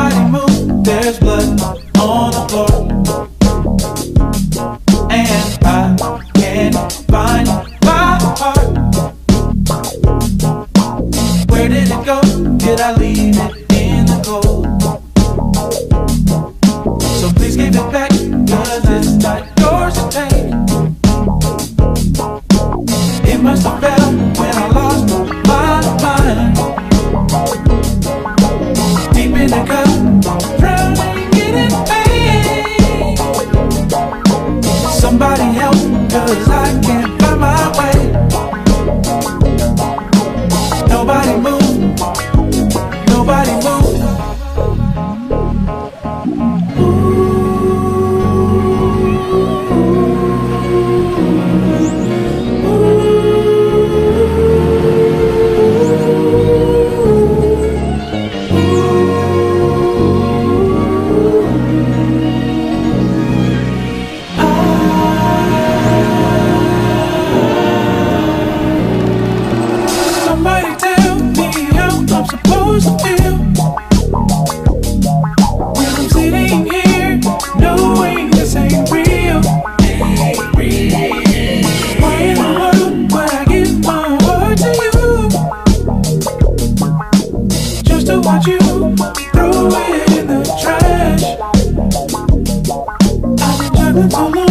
Nobody move, there's blood on the floor, and I can't find my heart. Where did it go? Did I leave it in the cold? So please give it back, 'cause it's not yours to take. It must have fell when I lost my mind, deep in the cup, drowning in pain. Somebody help, 'cause I can't find my way. Nobody move, nobody move. Somebody tell me how I'm supposed to feel when I'm sitting here knowing this ain't real. Why in the world would I give my heart to you just to watch you throw it in the trash? I've been juggling so long.